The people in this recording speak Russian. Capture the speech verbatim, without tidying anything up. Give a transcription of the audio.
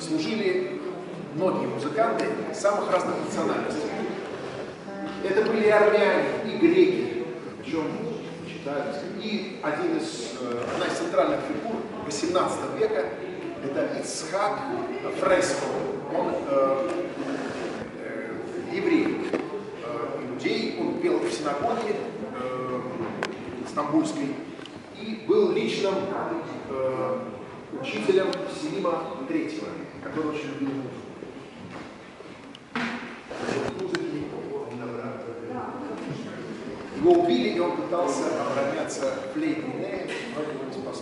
служили многие музыканты самых разных национальностей. Это были и армяне, и греки, причем читались. И один из, одна из центральных фигур восемнадцатого века — это Ицхак Фреско. Он э, э, еврей, э, иудей, он пел в синагоге э, стамбульской и был личным э, учителем Селима третьего, который очень любил музыку. Его убили, и он пытался обороняться флейтной, но его не спасло.